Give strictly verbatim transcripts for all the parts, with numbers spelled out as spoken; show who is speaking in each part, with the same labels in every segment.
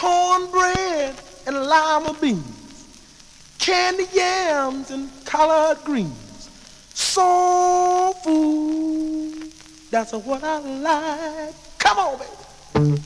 Speaker 1: cornbread and lima beans, candy yams and collard greens, soul food, that's what I like. Come on, baby.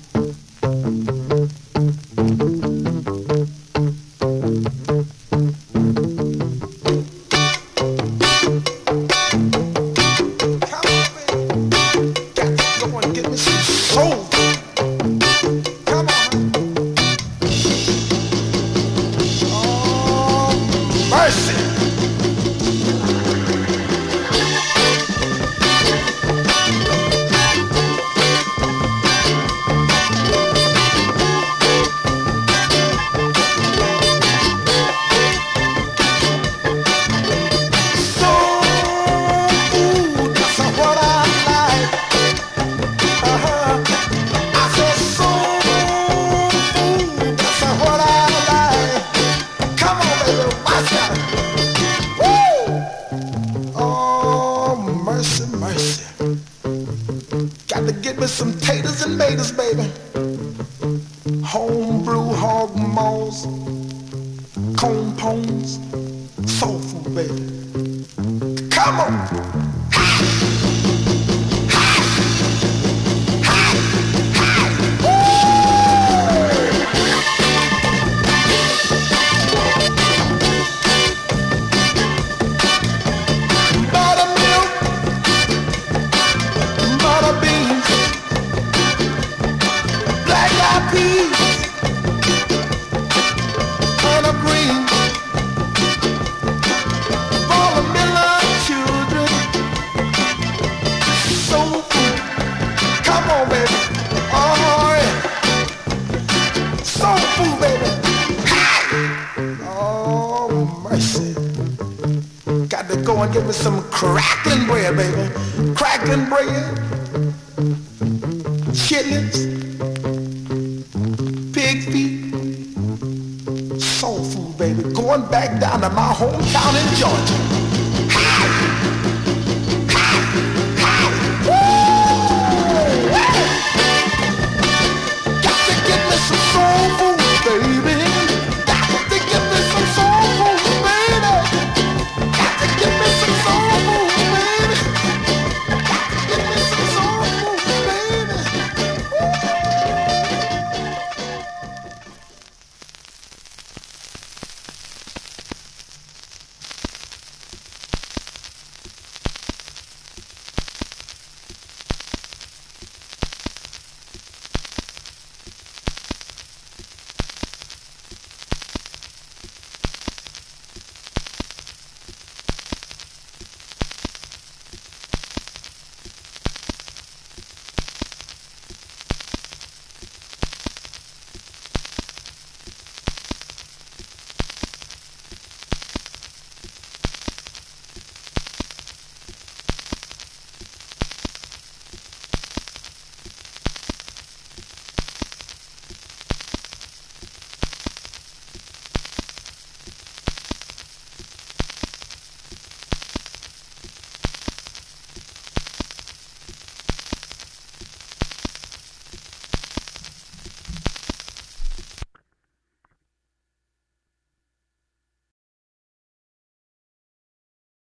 Speaker 1: Got to get me some taters and maters, baby. Homebrew hog maws, corn pones, soul food, baby. Come on. Got to go and get me some crackling bread, baby. Crackling bread, chitlins, pig feet, soul food, baby. Going back down to my hometown in Georgia.